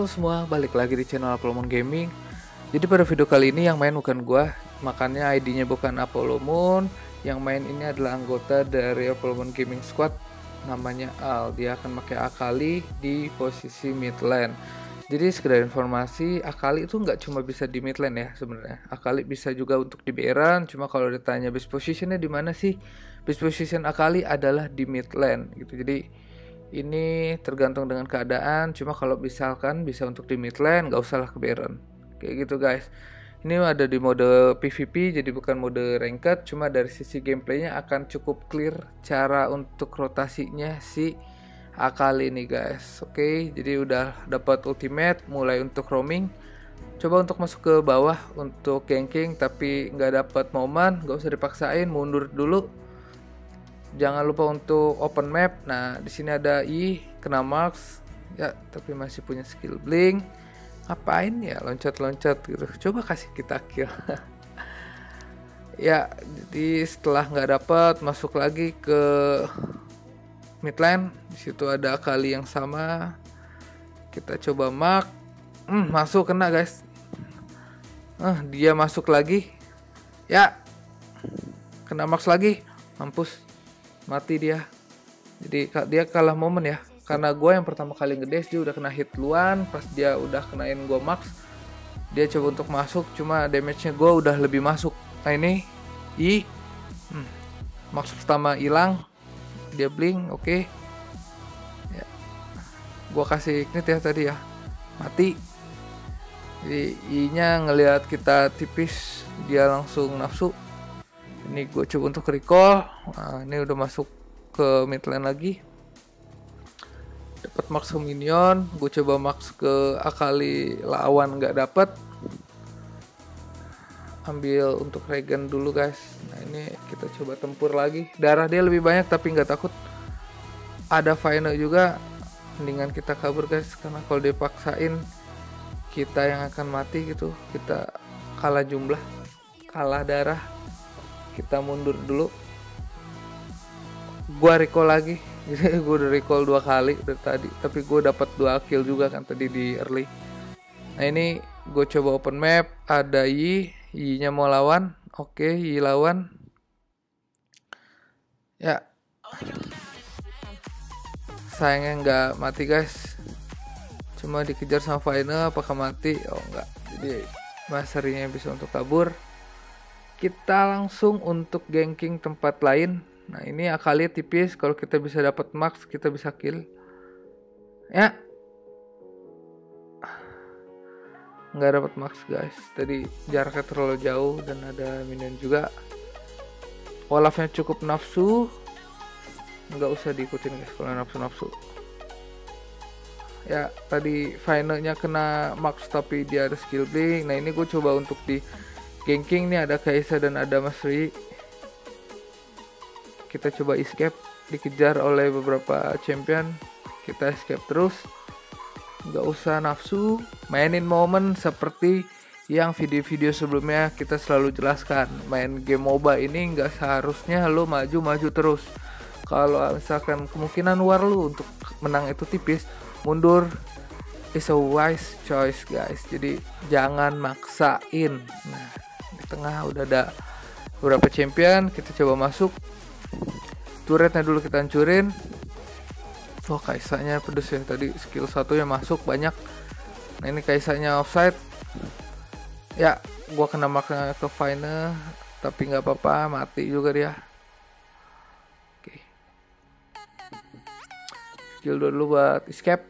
Halo semua, balik lagi di channel Apollo Gaming. Jadi pada video kali ini yang main bukan gua, makanya ID-nya bukan Apollo Moon. Yang main ini adalah anggota dari Apollo Gaming Squad, namanya Al. Dia akan pakai Akali di posisi mid lane. Jadi sekedar informasi, Akali itu nggak cuma bisa di mid lane ya sebenarnya. Akali bisa juga untuk di Baron. Cuma kalau ditanya best positionnya di mana sih? Best position Akali adalah di mid lane gitu. Jadi ini tergantung dengan keadaan. Cuma kalau misalkan bisa untuk di mid lane, nggak usahlah ke Baron. Kayak gitu guys. Ini ada di mode PvP, jadi bukan mode ranked. Cuma dari sisi gameplaynya akan cukup clear cara untuk rotasinya si Akali ini guys. Oke, jadi udah dapat ultimate, mulai untuk roaming. Coba untuk masuk ke bawah untuk ganking, tapi nggak dapat momen, nggak usah dipaksain, mundur dulu. Jangan lupa untuk open map. Nah, di sini ada kena marks ya, tapi masih punya skill blink. Ngapain ya loncat-loncat gitu? Coba kasih kita kill. Ya, jadi setelah nggak dapat, masuk lagi ke mid lane. Di situ ada Akali yang sama. Kita coba mark. Masuk, kena guys. Dia masuk lagi. Ya. Kena marks lagi. Mampus. Mati dia. Jadi dia kalah momen ya. Karena gue yang pertama kali ngedes, dia udah kena hit duluan. Pas dia udah kenain gue max, dia coba untuk masuk, cuma damage-nya gue udah lebih masuk. Nah ini max pertama hilang. Dia blink, oke. Ya. Gue kasih ignite ya tadi ya. Mati. Jadi I-nya ngelihat kita tipis, dia langsung nafsu. Ini gue coba untuk recall. Nah, ini udah masuk ke mid lane lagi. Dapat max ke minion. Gue coba max ke Akali lawan, nggak dapat. Ambil untuk regen dulu guys. Nah ini kita coba tempur lagi. Darah dia lebih banyak tapi nggak takut. Ada final juga. Mendingan kita kabur guys, karena kalau dipaksain kita yang akan mati gitu. Kita kalah jumlah, kalah darah. Kita mundur dulu. Gua recall lagi. Jadi gue udah recall 2 kali dari tadi, tapi gue dapat 2 kill juga kan tadi di early. Nah ini gue coba open map, ada Yi-nya mau lawan. Oke, Yi lawan. Ya. Sayangnya nggak mati guys. Cuma dikejar sama final, apakah mati? Oh enggak. Jadi masternya bisa untuk kabur. Kita langsung untuk ganking tempat lain. Nah ini Akali tipis, kalau kita bisa dapat max kita bisa kill. Ya, nggak dapat max guys. Tadi jaraknya terlalu jauh dan ada minion juga. Olafnya cukup nafsu, nggak usah diikutin guys kalau nafsu. Ya tadi finalnya kena max tapi dia ada skill blink. Nah ini gue coba untuk di ganking, nih ada Kaisa dan ada Mas Ri. Kita coba escape, dikejar oleh beberapa champion. Kita escape terus. Nggak usah nafsu, mainin momen seperti yang video-video sebelumnya kita selalu jelaskan. Main game MOBA ini nggak seharusnya lo maju-maju terus. Kalau misalkan kemungkinan war lu untuk menang itu tipis, mundur is a wise choice guys. Jadi jangan maksain. Nah, di tengah udah ada beberapa champion, kita coba masuk. Turretnya dulu kita hancurin. Wah, Kaisanya pedes ya, tadi skill 1-nya masuk banyak. Nah ini Kaisanya offside. Ya, gua kena makna ke final, tapi nggak apa-apa, mati juga dia. Oke. Skill dulu buat escape.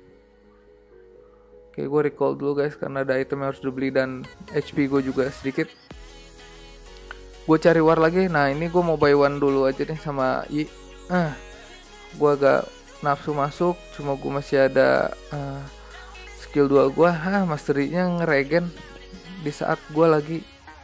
Oke, gue recall dulu guys, karena ada item yang harus dibeli dan HP gue juga sedikit. Gue cari war lagi. Nah ini gue mau buy one dulu aja nih sama Yi. Gue agak nafsu masuk, cuma gue masih ada skill 2 gue. Masterinya ngeregen di saat gue lagi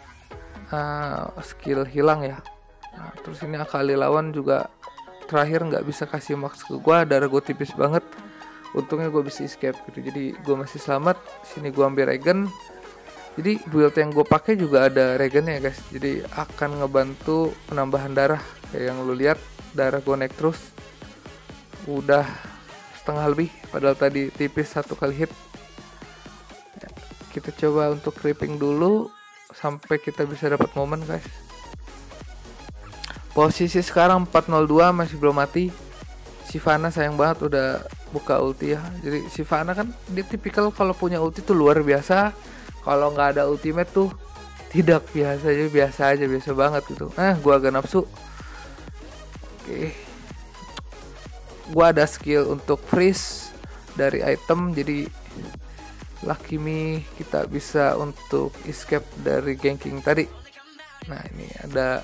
skill hilang ya. Nah, terus ini Akali lawan juga terakhir nggak bisa kasih max ke gue. Darah gue tipis banget. Untungnya gue bisa escape gitu, jadi gue masih selamat. Sini gue ambil regen. Jadi build yang gue pakai juga ada regennya guys. Jadi akan ngebantu penambahan darah. Kayak yang lu lihat, darah gue naik terus. Udah setengah lebih, padahal tadi tipis 1 kali hit. kita coba untuk creeping dulu sampai kita bisa dapat momen guys. Posisi sekarang 402 masih belum mati. Shyvana sayang banget udah buka ulti ya. Jadi Shyvana kan dia tipikal kalau punya ulti tuh luar biasa. Kalau nggak ada ultimate tuh tidak biasa aja, biasa banget gitu. Gua agak nafsu. Oke. Gua ada skill untuk freeze dari item, jadi Lucky Me kita bisa untuk escape dari ganking tadi. Nah, ini ada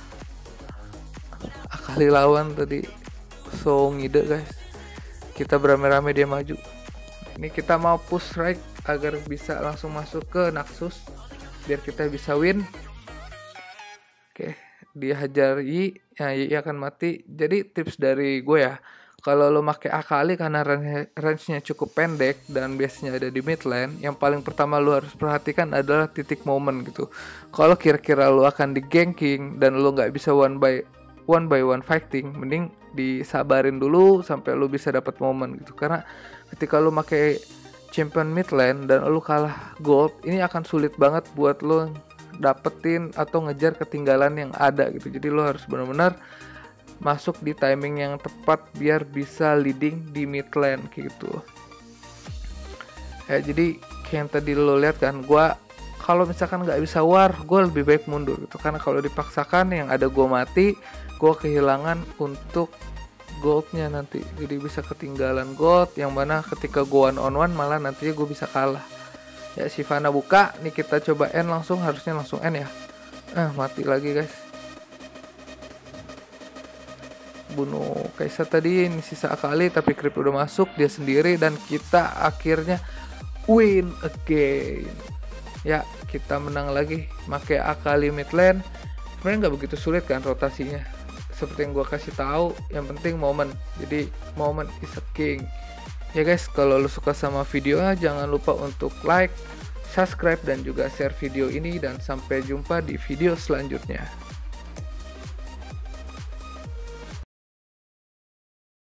Akali lawan tadi, so ngide guys. Kita beramai-ramai dia maju. Ini kita mau push right agar bisa langsung masuk ke Naxxus biar kita bisa win. Oke, dia hajar Yi, ya Yi akan mati. Jadi tips dari gue ya, kalau lo pakai Akali karena range-nya cukup pendek dan biasanya ada di mid lane, yang paling pertama lo harus perhatikan adalah titik momen gitu. Kalau kira-kira lo akan di ganking dan lo nggak bisa one by one fighting, mending disabarin dulu sampai lo bisa dapat momen gitu. Karena ketika lo pakai champion mid lane dan lo kalah gold, ini akan sulit banget buat lo dapetin atau ngejar ketinggalan yang ada gitu. Jadi lo harus benar-benar masuk di timing yang tepat biar bisa leading di mid lane kayak gitu. Ya, jadi kayak yang tadi lo lihat kan, gua kalau misalkan nggak bisa war, gue lebih baik mundur gitu. Karena kalau dipaksakan yang ada gue mati, gue kehilangan untuk goldnya nanti. Jadi bisa ketinggalan gold, yang mana ketika gue one on one malah nantinya gue bisa kalah. Ya, Shyvana buka, nih kita coba end langsung, harusnya langsung end ya. Mati lagi guys. Bunuh Kai'Sa tadi, ini sisa Akali tapi creep udah masuk dia sendiri dan kita akhirnya win again. Ya, kita menang lagi pakai Akali mid lane. Sebenarnya nggak begitu sulit kan rotasinya. Seperti yang gue kasih tahu, yang penting momen. Jadi momen is a king. Ya guys, kalau lo suka sama videonya jangan lupa untuk like, subscribe dan juga share video ini, dan sampai jumpa di video selanjutnya.